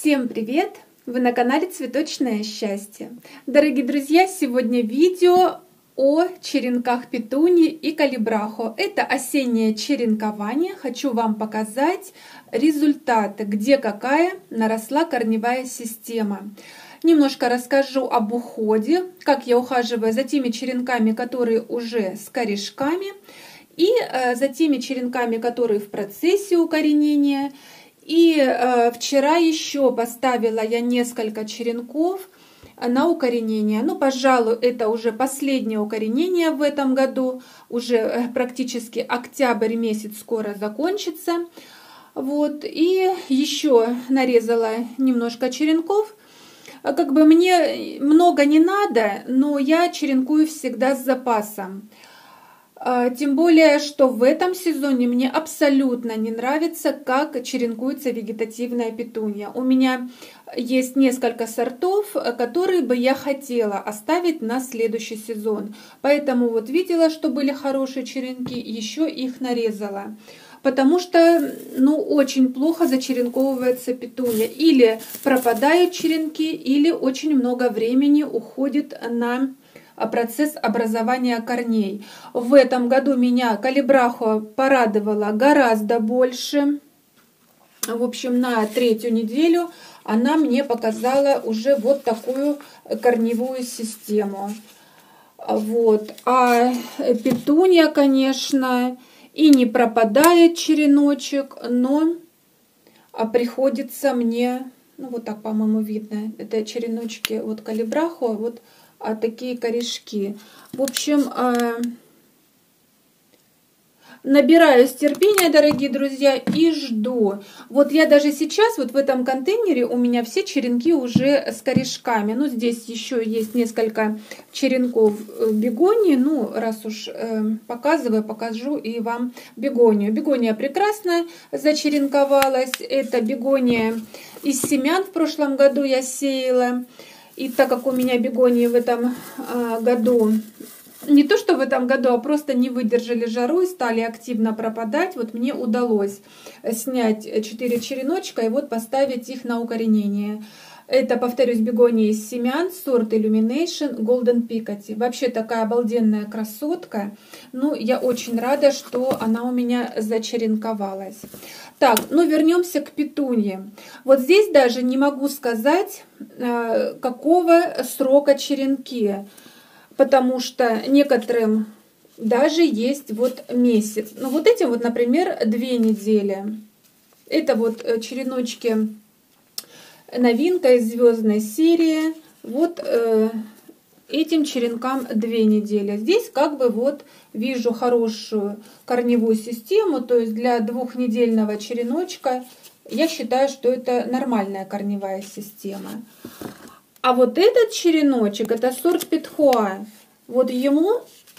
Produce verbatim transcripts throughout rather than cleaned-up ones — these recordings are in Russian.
Всем привет! Вы на канале Цветочное счастье. Дорогие друзья, сегодня видео о черенках петунии и калибрахо. Это осеннее черенкование. Хочу вам показать результаты, где какая наросла корневая система. Немножко расскажу об уходе, как я ухаживаю за теми черенками, которые уже с корешками, и за теми черенками, которые в процессе укоренения. И э, вчера еще поставила я несколько черенков на укоренение. Ну, пожалуй, это уже последнее укоренение в этом году. Уже э, практически октябрь месяц скоро закончится. Вот. И еще нарезала немножко черенков. Как бы мне много не надо, но я черенкую всегда с запасом. Тем более, что в этом сезоне мне абсолютно не нравится, как черенкуется вегетативная петуния. У меня есть несколько сортов, которые бы я хотела оставить на следующий сезон. Поэтому вот видела, что были хорошие черенки, еще их нарезала. Потому что, ну, очень плохо зачеренковывается петуния. Или пропадают черенки, или очень много времени уходит на процесс образования корней. В этом году меня калибрахо порадовала гораздо больше. В общем, на третью неделю она мне показала уже вот такую корневую систему. Вот. А петуния, конечно, и не пропадает череночек, но приходится мне, ну вот так, по-моему, видно, это череночки вот калибрахо, вот а такие корешки. В общем, набираюсь терпения, дорогие друзья, и жду. Вот я даже сейчас, вот в этом контейнере у меня все черенки уже с корешками. Ну, здесь еще есть несколько черенков бегонии. Ну, раз уж э, показываю, покажу и вам бегонию. Бегония прекрасно зачеренковалась. Это бегония из семян в прошлом году я сеяла. И так как у меня бегонии в этом а, году, не то что в этом году, а просто не выдержали жару и стали активно пропадать, вот мне удалось снять четыре череночка и вот поставить их на укоренение. Это, повторюсь, бегония из семян, сорт Illumination Golden Picotty. Вообще такая обалденная красотка. Ну, я очень рада, что она у меня зачеренковалась. Так, ну вернемся к петунье. Вот здесь даже не могу сказать, какого срока черенки, потому что некоторым даже есть вот месяц. Ну вот этим вот, например, две недели. Это вот череночки новинка из звездной серии. Вот э, этим черенкам две недели. Здесь как бы вот вижу хорошую корневую систему, то есть для двухнедельного череночка я считаю, что это нормальная корневая система. А вот этот череночек, это сорт Петхуа, вот ему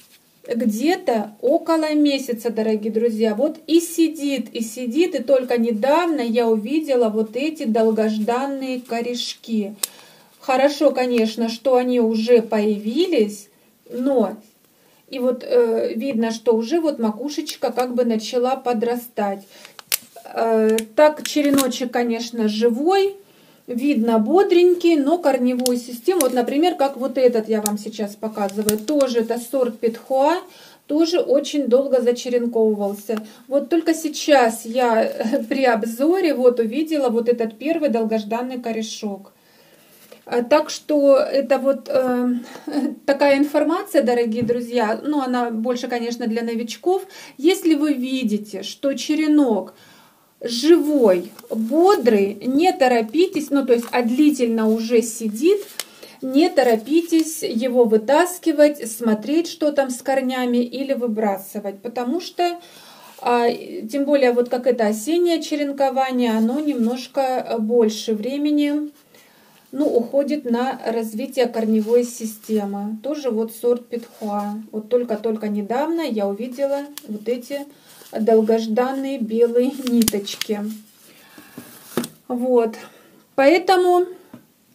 где-то около месяца, дорогие друзья. Вот и сидит, и сидит, и только недавно я увидела вот эти долгожданные корешки. Хорошо, конечно, что они уже появились, но и вот э, видно, что уже вот макушечка как бы начала подрастать. Э, так, череночек, конечно, живой. Видно бодренький, но корневую систему, вот, например, как вот этот я вам сейчас показываю, тоже это сорт Петхуа, тоже очень долго зачеренковывался. Вот только сейчас я при обзоре вот увидела вот этот первый долгожданный корешок. Так что это вот э, такая информация, дорогие друзья, ну она больше, конечно, для новичков. Если вы видите, что черенок живой, бодрый, не торопитесь, ну то есть а длительно уже сидит, не торопитесь его вытаскивать, смотреть, что там с корнями или выбрасывать, потому что, а, тем более вот как это осеннее черенкование, оно немножко больше времени, ну, уходит на развитие корневой системы. Тоже вот сорт Петхуа. Вот только-только недавно я увидела вот эти долгожданные белые ниточки. Вот. Поэтому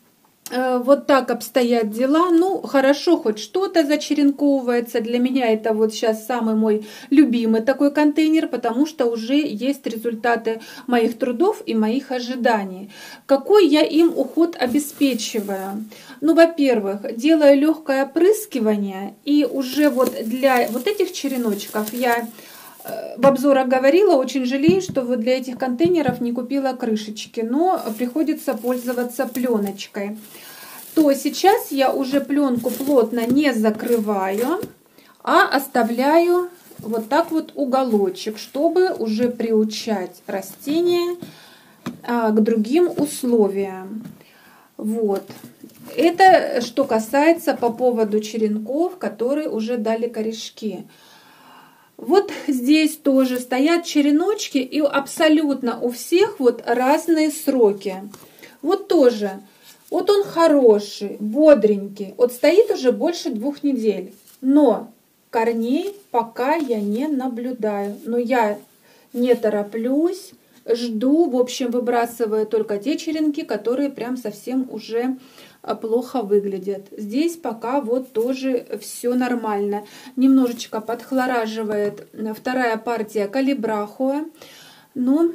Вот так обстоят дела. Ну, хорошо, хоть что-то зачеренковывается. Для меня это вот сейчас самый мой любимый такой контейнер, потому что уже есть результаты моих трудов и моих ожиданий. Какой я им уход обеспечиваю? Ну, во-первых, делаю легкое опрыскивание, и уже вот для вот этих череночков я в обзорах говорила, очень жалею, что вот для этих контейнеров не купила крышечки, но приходится пользоваться пленочкой. То сейчас я уже пленку плотно не закрываю, а оставляю вот так вот уголочек, чтобы уже приучать растения к другим условиям. Вот. Это что касается по поводу черенков, которые уже дали корешки. Вот здесь тоже стоят череночки, и абсолютно у всех вот разные сроки. Вот тоже, вот он хороший, бодренький, вот стоит уже больше двух недель, но корней пока я не наблюдаю. Но я не тороплюсь, жду, в общем, выбрасываю только те черенки, которые прям совсем уже плохо выглядят. Здесь пока вот тоже все нормально. Немножечко подхлораживает вторая партия калибрахуа. Но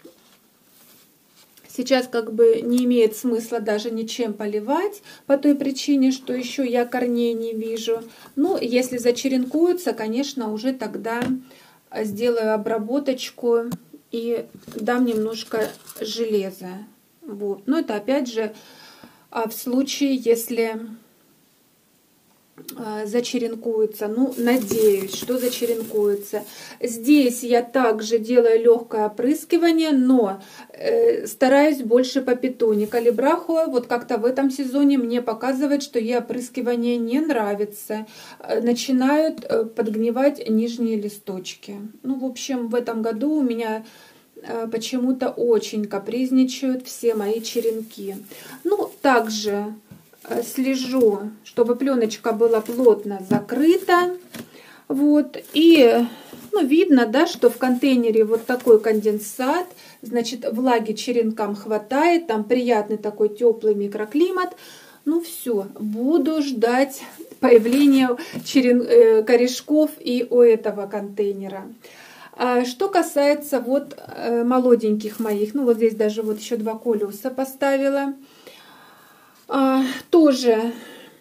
сейчас как бы не имеет смысла даже ничем поливать, по той причине, что еще я корней не вижу. Ну, если зачеренкуются, конечно, уже тогда сделаю обработочку и дам немножко железа. Вот. Но это опять же а в случае, если зачеренкуется, ну, надеюсь, что зачеренкуется. Здесь я также делаю легкое опрыскивание, но э, стараюсь больше по петуне. Калибрахуа вот как-то в этом сезоне мне показывает, что ей опрыскивание не нравится. Начинают подгнивать нижние листочки. Ну, в общем, в этом году у меня почему-то очень капризничают все мои черенки. Ну, также слежу, чтобы пленочка была плотно закрыта. Вот. И ну, видно, да, что в контейнере вот такой конденсат. Значит, влаги черенкам хватает. Там приятный такой теплый микроклимат. Ну все, буду ждать появления черен... корешков и у этого контейнера. Что касается вот молоденьких моих, ну вот здесь даже вот еще два колеса поставила, тоже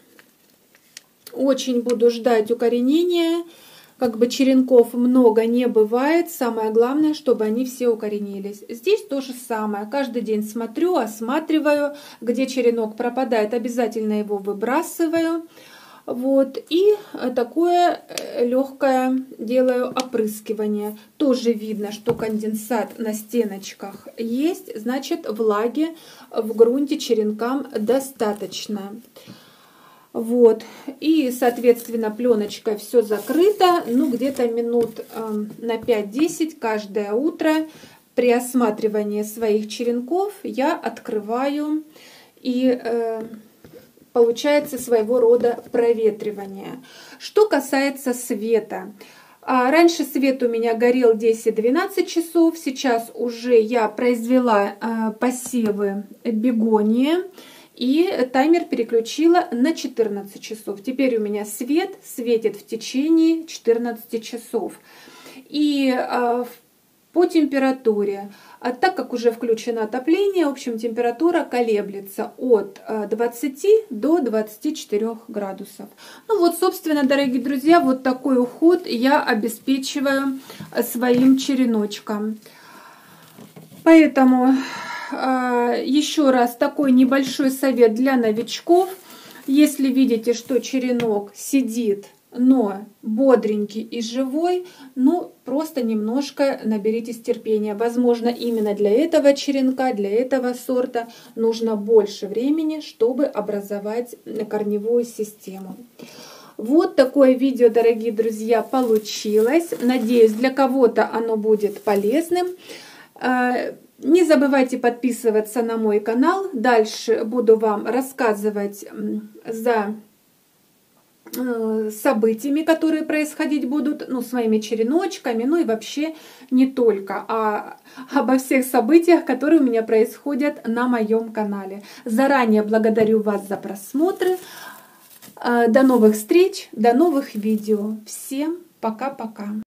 очень буду ждать укоренения. Как бы черенков много не бывает, самое главное, чтобы они все укоренились. Здесь то же самое, каждый день смотрю, осматриваю, где черенок пропадает, обязательно его выбрасываю. Вот, и такое легкое делаю опрыскивание. Тоже видно, что конденсат на стеночках есть, значит, влаги в грунте черенкам достаточно. Вот, и, соответственно, пленочкой все закрыто, ну, где-то минут э, на пять-десять каждое утро при осматривании своих черенков я открываю и... Э, получается своего рода проветривание. Что касается света. Раньше свет у меня горел десять-двенадцать часов. Сейчас уже я произвела посевы бегонии. И таймер переключила на четырнадцать часов. Теперь у меня свет светит в течение четырнадцати часов. И по температуре, а так как уже включено отопление, в общем, температура колеблется от двадцати до двадцати четырёх градусов. Ну вот, собственно, дорогие друзья, вот такой уход я обеспечиваю своим череночком. Поэтому еще раз такой небольшой совет для новичков. Если видите, что черенок сидит, но бодренький и живой, ну, просто немножко наберитесь терпения. Возможно, именно для этого черенка, для этого сорта нужно больше времени, чтобы образовать корневую систему. Вот такое видео, дорогие друзья, получилось. Надеюсь, для кого-то оно будет полезным. Не забывайте подписываться на мой канал. Дальше буду вам рассказывать за событиями, которые происходить будут, ну, с моими череночками, ну и вообще не только, а обо всех событиях, которые у меня происходят на моем канале. Заранее благодарю вас за просмотры. До новых встреч, до новых видео. Всем пока-пока.